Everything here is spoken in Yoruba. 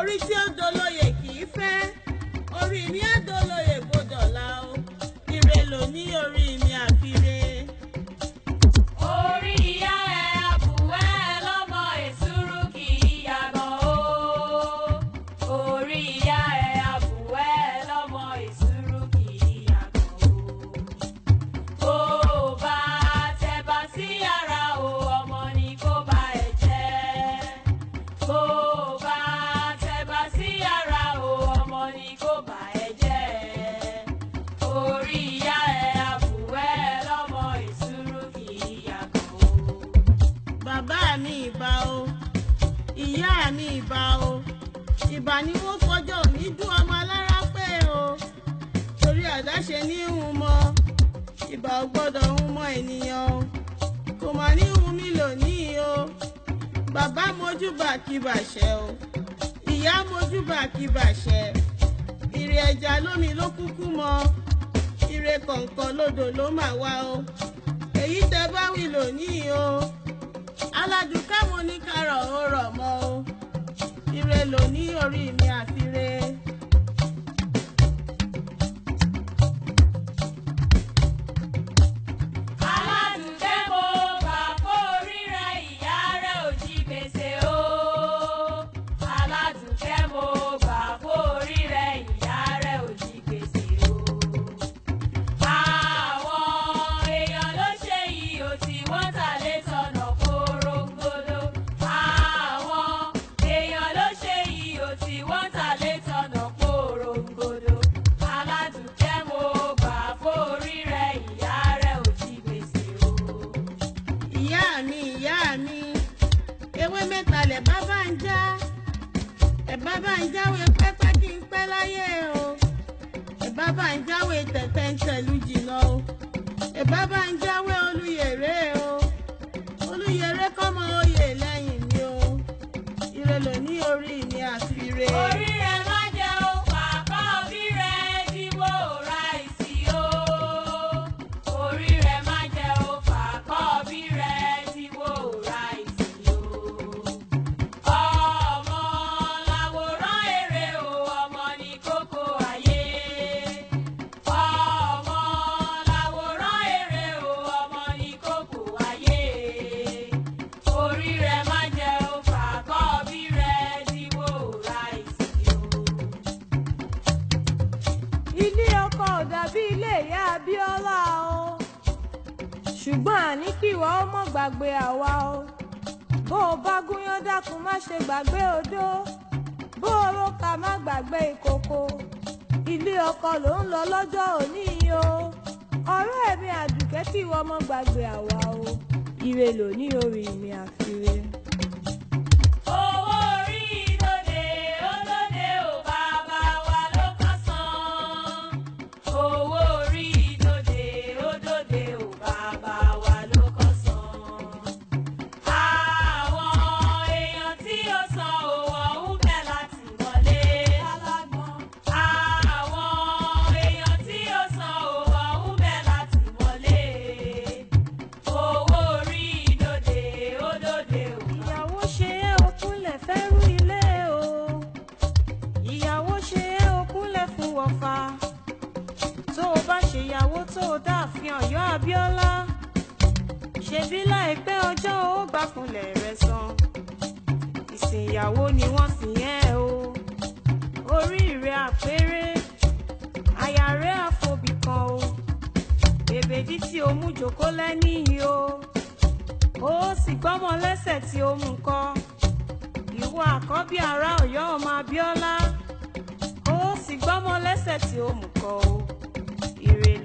orí tí ó dolóye kì í fẹ́ orí mi á dolóye gbọdọ̀la o ire ló ní orí mi àfire. Orí ìyá ẹ̀ àbùwẹ́ lọ́mọ èsúrú kì í yàgàn o. Orí ìyá ẹ̀ àbùwẹ́ lọ́mọ èsúrú kì í yàgàn o. Bó o bá tẹ̀bà sí yàrá o, ọmọ ni kó bá ẹ jẹ́. Bó o bá tẹ̀bà sí yàrá o, ọmọ ni kó bá ẹ jẹ́. Orí ìyá ẹ̀ àbùwẹ́ lọ́mọ èsúrú kì í yàgàn o. Bàbá mi ìbà o ìyá mi ìbà o ìbà ni wọ́n fọjọ́ òní dún ọmọ alára pé o torí àdáṣe ní hun mọ́ ìbà ò gbọ́dọ̀ hun mọ́ ènìyàn o kò mà ní hun mí lónìí o bàbá mojúbà kí bàṣẹ o ìyá mojúbà kí bàṣẹ ìrè ẹja lómi ló kúkú mọ ìrè kọ̀ǹkọ̀ lódò ló mà wá o èyí tẹ bá wí lónìí o aládùn káwọn oníkàrọ̀ ó rọ̀ mọ́ o ire ló ní orí mi àfire. Aládùúgbò mo gbà kó orí rẹ ìyá rẹ ò jí gbèsè o. Aládùúgbò mo gbà kó orí rẹ ìyá rẹ ò jí gbèsè o. Àwọn èèyàn ló ṣe yìí ò tí wọ́n tà lé tọ̀nà korongodo. Àwọn èèyàn ló ṣe yìí ò tí wọ́n tà lé tọ̀nà korongodo. Aládùúgbò mo gbà kó orí rẹ ìyá rẹ ò jí gbèsè o. ìyá mi ewé mẹ́ta lẹ̀ bá bá ń já ẹ̀ bá bá ń jáwé pẹ́pẹ́ kí n pẹ́ láyé o ẹ̀ bá bá ń jáwé tẹ̀tẹ̀ ń tẹ̀lú jìnnà o ẹ̀ bá bá ń jáwé olúyèrè o olúyèrè kọ́mọ oyè lẹ́yìn mi o ire ló ní orí mi àfire. Orí rẹ má jẹ́ o, pàpà òbí rẹ dìbò ráìsì o. Orí rẹ má jẹ́ o, pàpà òbí rẹ dìbò ráìsì o. Ọmọ làwòrán èrè o, ọmọ ní kókó ayé. Ọmọ làwòrán èrè o, ọmọ ní kókó ayé. Orí rẹ má jẹ́ o, pàpà òbí rẹ dìbò ráìsì o. Ilé ọkọ ò dàbí ilé ìyá Abíọ́lá o ṣùgbọ́n àní kí ìwọ ó mọ̀ gbàgbé àwa o bó o bá gúnyán dákun má ṣe gbàgbé odó bó o rókà má gbàgbé ìkòkò ilé ọkọ ló ń lọ lọ́jọ́ òní yìí o ọ̀rẹ́ mi Àdùkẹ́ kí ìwọ mọ̀ gbàgbé àwa o ire ló ní orí mi àfire. Owó orí ìdòdè olóde ò bàbá wa ló kàn san. Owó orí ìdòdè olóde ò bàbá wa ló kàn san. Àwọn èèyàn tí ó san owó ọ̀hún bẹ̀ láti wọlé. Àwọn èèyàn tí ó san owó ọ̀hún bẹ̀ láti wọlé. Owó orí ìdòdè olóde ò. Ìyàwó ṣe é okúnlẹ̀ fẹ́rú ilé o ìyàwó ṣe é okúnlẹ̀ fún wọ̀fà tó o bá ṣèyàwó tó o dáàfin Ọ̀yọ́ Abíọ́lá ṣebí láìpẹ́ ọjọ́ ó gbàkúnlẹ̀ rẹ̀ san ìsìn ìyàwó ni wọ́n sì yẹn o orí rẹ̀ àpérè àyà rẹ̀ àfobì kan o bèbèdí tí o mú jòkó lẹ́nìí o ó sì gbọ́mọ lẹ́sẹ̀ tí ó mú kọ́ ìwọ àkọ́bí ará Ọ̀yọ́ ọmọ Abíọ́lá ó sì gbọ́mọ lẹ́sẹ̀ tí ó mú kọ́ o ire